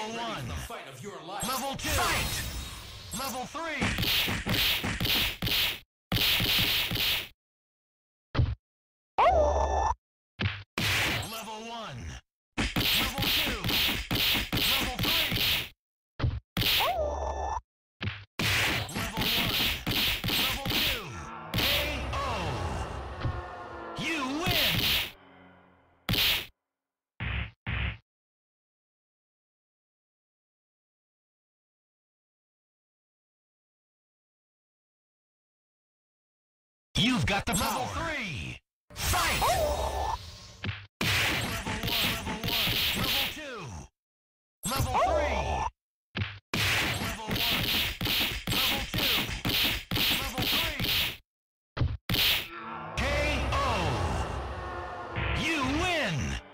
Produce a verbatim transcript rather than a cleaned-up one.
one. The fight of your life. Level two. Fight. Level three. Level one. Level two. Level three. Level one. Level two. K O. You win. You've got the power. Level three. Fight. Level two. Level three. Level one. Level two. Level three. K O. You win!